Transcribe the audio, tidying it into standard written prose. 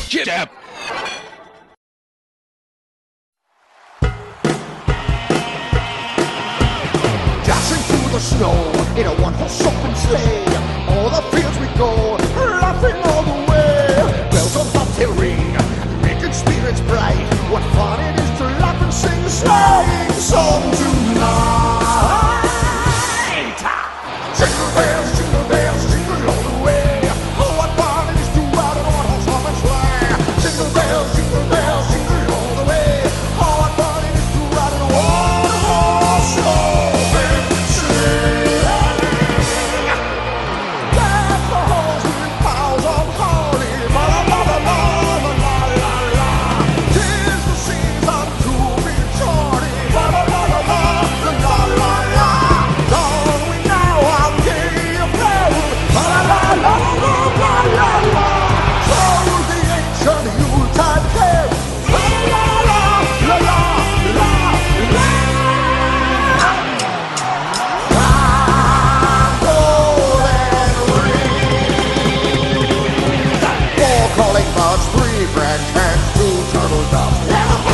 JibJab. Dashing through the snow in a one-horse open sleigh. All the fields we go, laughing all the way. Bells on bobtail ring, making spirits bright. What fun it is to laugh and sing a sleighing song tonight. Jingle bells, jingle all the way. Oh, what fun it is to ride in a one-horse open sleigh. Jingle bells, jingle all the way. Oh, what fun it is to ride in a one-horse open sleigh. Deck the halls with boughs of holly. La la la la la la la la. 'Tis the season to be jolly. La la la la la la la la. Don't we know how gay a play? La la la la la la la. So the ancient Yuletide tale. La la la la la la la. Golden rings, four calling birds, three French hens, two turtle doves.